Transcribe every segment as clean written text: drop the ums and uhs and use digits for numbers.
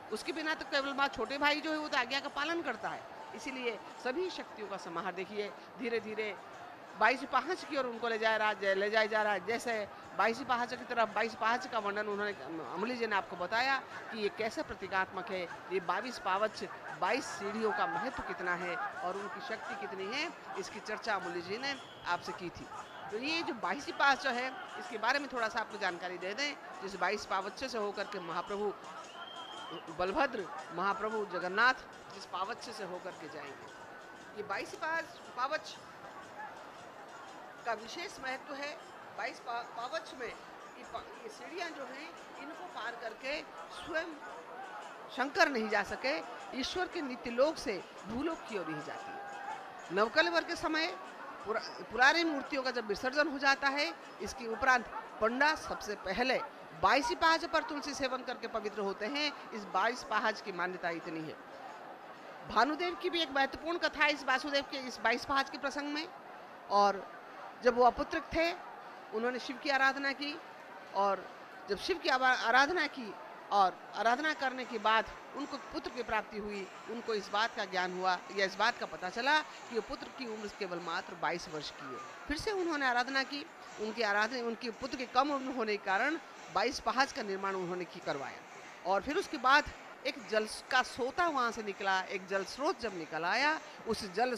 उसके बिना तो केवल माँ छोटे भाई जो है वो तो आज्ञा का पालन करता है। इसीलिए सभी शक्तियों का समाहार देखिए धीरे धीरे 22 पहाच की ओर उनको ले जाया जा रहा है। जैसे 22 पहाच की तरफ 22 पहाच का वर्णन उन्होंने अमली जी ने आपको बताया कि ये कैसे प्रतीकात्मक है। ये 22 पावच 22 सीढ़ियों का महत्व कितना है और उनकी शक्ति कितनी है, इसकी चर्चा अमूल्य जी ने आपसे की थी। तो ये जो 22 पावच है इसके बारे में थोड़ा सा आपको जानकारी दे दें। जिस 22 पावच से होकर के महाप्रभु बलभद्र, महाप्रभु जगन्नाथ जिस पावच से होकर के जाएंगे, ये 22 पावच का विशेष महत्व है। 22 पावच में ये सीढ़ियां जो हैं इनको पार करके स्वयं शंकर नहीं जा सके, ईश्वर के नित्य लोक से भूलोक की ओर नहीं जाती। नवकलेवर के समय पुरानी मूर्तियों का जब विसर्जन हो जाता है, इसके उपरांत पंडा सबसे पहले 22 पहाज पर तुलसी सेवन करके पवित्र होते हैं। इस 22 पहाज की मान्यता इतनी है। भानुदेव की भी एक महत्वपूर्ण कथा है इस वासुदेव के इस 22 पहाज के प्रसंग में। और जब वो अपुत्र थे उन्होंने शिव की आराधना की, और जब शिव की आराधना की और आराधना करने के बाद उनको पुत्र की प्राप्ति हुई, उनको इस बात का ज्ञान हुआ या इस बात का पता चला कि वो पुत्र की उम्र केवल मात्र 22 वर्ष की है। फिर से उन्होंने आराधना की, उनकी पुत्र के कम उम्र होने के कारण 22 पहाज का निर्माण उन्होंने करवाया। और फिर उसके बाद एक जल का सोता वहाँ से निकला, एक जल स्रोत जब निकल आया, उस जल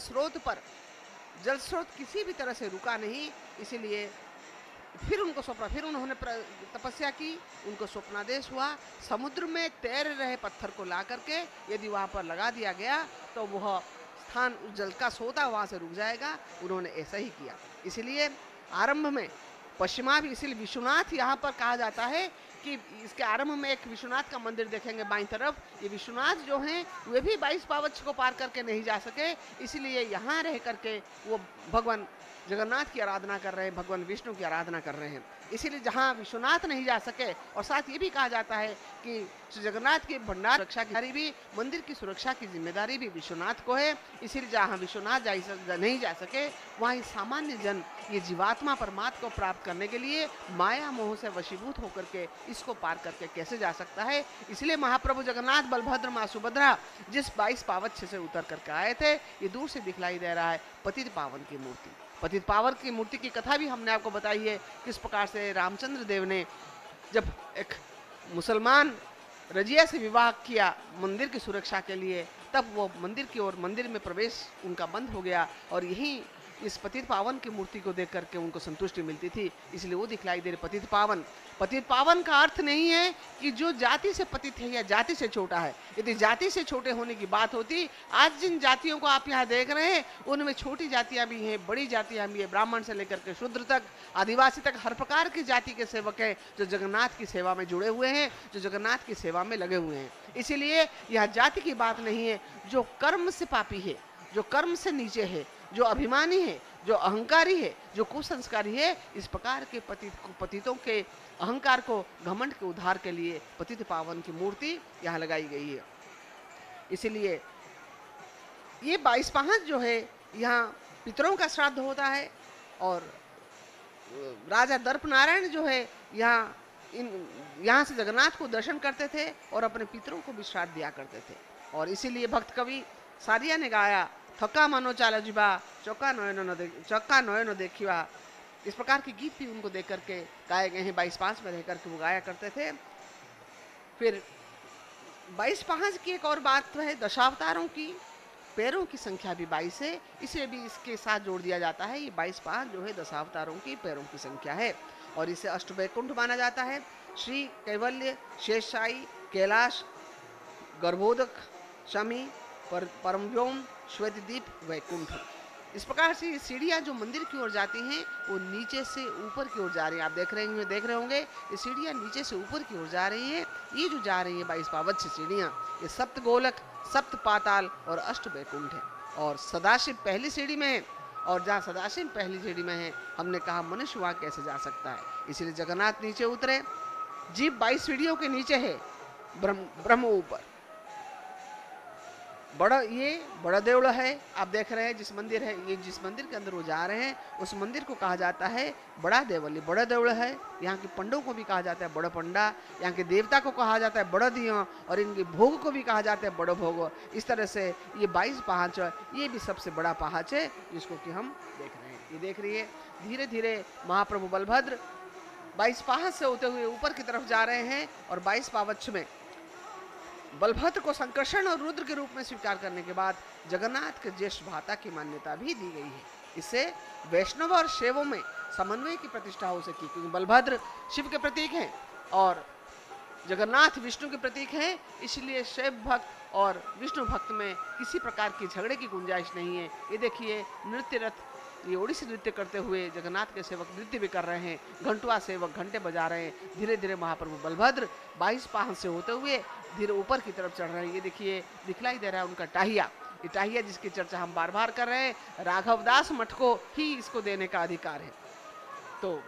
स्रोत किसी भी तरह से रुका नहीं। इसीलिए फिर उन्होंने तपस्या की, उनको स्वप्नादेश हुआ समुद्र में तैर रहे पत्थर को ला करके यदि वहाँ पर लगा दिया गया तो वह स्थान जल का सोता वहाँ से रुक जाएगा। उन्होंने ऐसा ही किया। इसलिए आरंभ में पश्चिमाभि, इसलिए विश्वनाथ यहाँ पर कहा जाता है कि इसके आरंभ में एक विश्वनाथ का मंदिर देखेंगे बाईं तरफ। ये विश्वनाथ जो हैं वे भी 22 पावच को पार करके नहीं जा सके, इसलिए यहाँ रह करके वो भगवान जगन्नाथ की आराधना कर रहे हैं, भगवान विष्णु की आराधना कर रहे हैं। इसीलिए जहाँ विश्वनाथ नहीं जा सके, और साथ ये भी कहा जाता है कि श्री जगन्नाथ की भंडार सुरक्षा की भी, मंदिर की सुरक्षा की जिम्मेदारी भी विश्वनाथ को है। इसीलिए जहाँ विश्वनाथ नहीं जा सके वहीं सामान्य जन ये जीवात्मा परमात्मा को प्राप्त करने के लिए माया मोह से वशीभूत होकर के इसको पार करके कैसे जा सकता है। इसलिए महाप्रभु जगन्नाथ बलभद्र माँ सुभद्रा जिस 22 पावच से उतर करके आए थे, ये दूर से दिखलाई दे रहा है पतित पावन की मूर्ति। पतित पावन की मूर्ति की कथा भी हमने आपको बताई है, किस प्रकार से रामचंद्र देव ने जब एक मुसलमान रजिया से विवाह किया मंदिर की सुरक्षा के लिए, तब वो मंदिर में प्रवेश उनका बंद हो गया, और यही इस पतित पावन की मूर्ति को देख करके उनको संतुष्टि मिलती थी। इसलिए वो दिखलाई दे रहे पतित पावन। पतित पावन का अर्थ नहीं है कि जो जाति से पतित है या जाति से छोटा है। यदि जाति से छोटे होने की बात होती, आज जिन जातियों को आप यहाँ देख रहे हैं उनमें छोटी जातियाँ भी हैं, बड़ी जातियाँ भी है। ब्राह्मण से लेकर के शूद्र तक, आदिवासी तक, हर प्रकार की जाति के सेवक हैं जो जगन्नाथ की सेवा में जुड़े हुए हैं, जो जगन्नाथ की सेवा में लगे हुए हैं। इसीलिए यह जाति की बात नहीं है। जो कर्म से पापी है, जो कर्म से नीचे है, जो अभिमानी है, जो अहंकारी है, जो कुसंस्कारी है, इस प्रकार के पतितों के अहंकार को, घमंड के उद्धार के लिए पतित पावन की मूर्ति यहाँ लगाई गई है। इसलिए ये 22 पहाज जो है यहाँ पितरों का श्राद्ध होता है, और राजा दर्प नारायण जो है यहाँ से जगन्नाथ को दर्शन करते थे और अपने पितरों को भी श्राद्ध दिया करते थे। और इसीलिए भक्त कवि सारिया ने गाया, थका मनो चाल जीवा चौका नयन देखिवा। इस प्रकार के गीत भी उनको देख करके गाए गए हैं। 22 पहाज में रह करके वो गाया करते थे। फिर 22 पहाज की एक और बात तो है दशावतारों की पैरों की संख्या भी 22 है, इसे भी इसके साथ जोड़ दिया जाता है। ये 22 पहाज जो है दशावतारों की पैरों की संख्या है, और इसे अष्टवैकुंठ माना जाता है। श्री कैवल्य, शेषशाही, कैलाश, गर्भोदक, शमी, परमव्योम, श्वेतदीप, वैकुंठ। इस प्रकार से ये सीढ़ियाँ जो मंदिर की ओर जाती हैं वो नीचे से ऊपर की ओर जा रही हैं। आप देख रहे होंगे ये सीढ़ियाँ नीचे से ऊपर की ओर जा रही हैं। ये जो जा रही है 22 पावच सीढ़ियाँ, ये सप्त गोलक, सप्त पाताल और अष्ट वैकुंठ है। और सदाशिव पहली सीढ़ी में है, और जहाँ सदाशिव पहली सीढ़ी में है, हमने कहा मनुष्य वहाँ कैसे जा सकता है। इसीलिए जगन्नाथ नीचे उतरे, जीव 22 सीढ़ियों के नीचे है, ब्रह्म ऊपर। ये बड़ा देवल है। आप देख रहे हैं जिस मंदिर है, ये जिस मंदिर के अंदर वो जा रहे हैं उस मंदिर को कहा जाता है बड़ा देवल। ये बड़ा देवल है। यहाँ के पंडों को भी कहा जाता है बड़ा पंडा, यहाँ के देवता को कहा जाता है बड़ा दिया, और इनके भोग को भी कहा जाता है बड़ा भोग। इस तरह से ये 22 पहाड़, ये भी सबसे बड़ा पहाड़ है जिसको कि हम देख रहे हैं। ये देख रही है धीरे धीरे महाप्रभु बलभद्र 22 पहाड़ से होते हुए ऊपर की तरफ जा रहे हैं, और 22 पावच में बलभद्र को संकर्षण और रुद्र के रूप में स्वीकार करने के बाद जगन्नाथ के ज्येष्ठ भ्राता की मान्यता भी दी गई है। इससे वैष्णव और शैवों में समन्वय की प्रतिष्ठा हो सकी, क्योंकि बलभद्र शिव के प्रतीक हैं और जगन्नाथ विष्णु के प्रतीक हैं। इसलिए शैव भक्त और विष्णु भक्त में किसी प्रकार की झगड़े की गुंजाइश नहीं है। ये देखिए नृत्य रथ, ये ओडिसी नृत्य करते हुए जगन्नाथ के सेवक नृत्य भी कर रहे हैं, घंटुआ सेवक घंटे बजा रहे हैं। धीरे धीरे महाप्रभु बलभद्र 22 पहाड़ से होते हुए धीरे ऊपर की तरफ चढ़ रहे हैं। ये देखिए दिखलाई दे रहा है उनका टाहिया, ये टाहिया जिसकी चर्चा हम बार बार कर रहे हैं। राघवदास मठ को ही इसको देने का अधिकार है। तो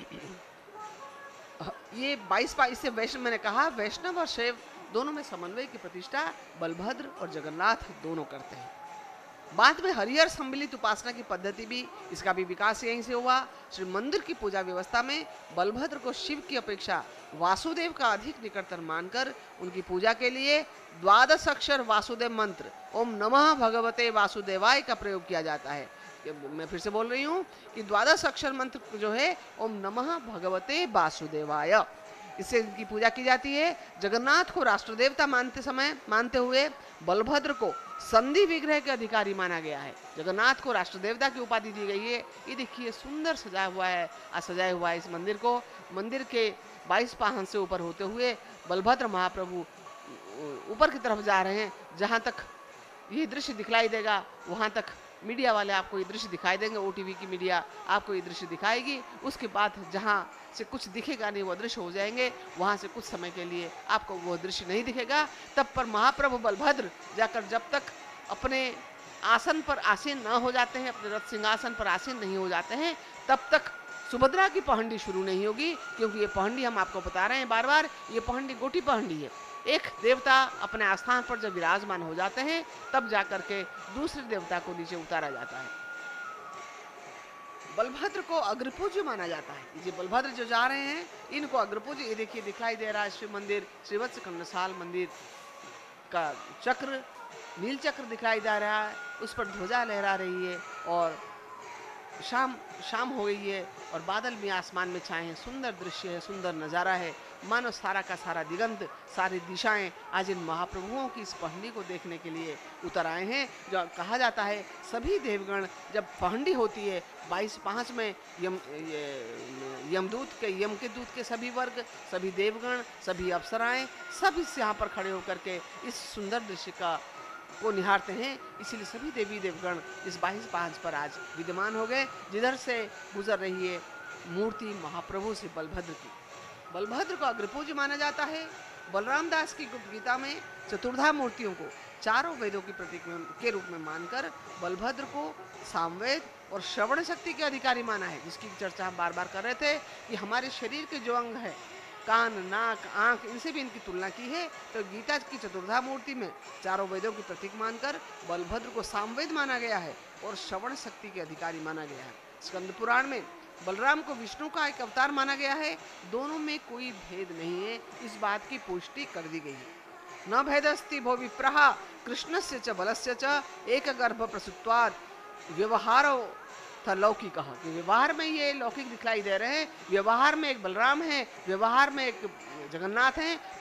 ये 22 पहाड़, इससे वैष्णव, मैंने कहा वैष्णव और शैव दोनों में समन्वय की प्रतिष्ठा बलभद्र और जगन्नाथ दोनों करते हैं। बाद में हरिहर सम्मिलित उपासना की पद्धति भी, इसका भी विकास यहीं से हुआ। श्री मंदिर की पूजा व्यवस्था में बलभद्र को शिव की अपेक्षा वासुदेव का अधिक निकटतर मानकर उनकी पूजा के लिए 12 अक्षर वासुदेव मंत्र ओम नमः भगवते वासुदेवाय का प्रयोग किया जाता है। मैं फिर से बोल रही हूँ कि 12 अक्षर मंत्र जो है ओम नमः भगवते वासुदेवाय, इससे इनकी पूजा की जाती है। जगन्नाथ को राष्ट्रदेवता मानते हुए बलभद्र को संधि विग्रह के अधिकारी माना गया है। जगन्नाथ को राष्ट्रदेवता की उपाधि दी गई है। ये देखिए सुंदर सजाया हुआ है, सजाया हुआ है इस मंदिर को। मंदिर के 22 पहाड़ से ऊपर होते हुए बलभद्र महाप्रभु ऊपर की तरफ जा रहे हैं। जहाँ तक ये दृश्य दिखलाई देगा वहाँ तक मीडिया वाले आपको ये दृश्य दिखाई देंगे, ओटीवी की मीडिया आपको ये दृश्य दिखाएगी। उसके बाद जहाँ से कुछ दिखेगा नहीं वो दृश्य हो जाएंगे, वहाँ से कुछ समय के लिए आपको वो दृश्य नहीं दिखेगा। तब पर महाप्रभु बलभद्र जाकर जब तक अपने आसन पर आसीन न हो जाते हैं, अपने रथ सिंहासन पर आसीन नहीं हो जाते हैं, तब तक सुभद्रा की पहंडी शुरू नहीं होगी। क्योंकि ये पहंडी हम आपको बता रहे हैं बार बार, ये पहंडी गोटी पहंडी है। एक देवता अपने आस्थान पर जब विराजमान हो जाते हैं तब जाकर के दूसरे देवता को नीचे उतारा जाता है। बलभद्र को अग्रपूज्य माना जाता है। ये बलभद्र जो जा रहे हैं इनको अग्रपूज्य, ये देखिए दिखाई दे रहा है शिव मंदिर, श्रीवत्स कंडसाल मंदिर का चक्र, नील चक्र दिखाई दे रहा है, उस पर ध्वजा लहरा रही है, और शाम हो गई है और बादल भी आसमान में छाए हैं। सुंदर दृश्य है, सुंदर नज़ारा है। मानो सारा का सारा दिगंत, सारी दिशाएं आज इन महाप्रभुओं की इस पहंडी को देखने के लिए उतर आए हैं। जो कहा जाता है सभी देवगण जब पहंडी होती है 22 पहाड़ में, यम के दूत के सभी वर्ग, सभी देवगण, सभी अप्सराएं सब इस यहाँ पर खड़े होकर के इस सुंदर दृश्य को निहारते हैं। इसीलिए सभी देवी देवगण इस 22 पहाड़ पर आज विद्यमान हो गए, जिधर से गुजर रही है मूर्ति महाप्रभु से बलभद्र की। बलभद्र को अग्रपूज्य माना जाता है। बलराम दास की गुप्त गीता में चतुर्धा मूर्तियों को चारों वेदों की प्रतीक के रूप में मानकर बलभद्र को सामवेद और श्रवण शक्ति के अधिकारी माना है, जिसकी चर्चा हम बार बार कर रहे थे कि हमारे शरीर के जो अंग है, कान, नाक, आंख, इनसे भी इनकी तुलना की है। तो गीता की चतुर्धा मूर्ति में चारों वेदों की प्रतीक मानकर बलभद्र को सामवेद माना गया है और श्रवण शक्ति के अधिकारी माना गया है। स्कंद पुराण में बलराम को विष्णु का एक अवतार माना गया है। दोनों में कोई भेद नहीं है, इस बात की पुष्टि कर दी गई है। न भेदस्ति भो विप्रहा कृष्णस्य च बलस्य च एक गर्भ प्रसुत्वात् व्यवहारो था लौकिक। कहा कि व्यवहार में ये लौकिक दिखलाई दे रहे हैं, व्यवहार में एक बलराम है, व्यवहार में एक जगन्नाथ हैं,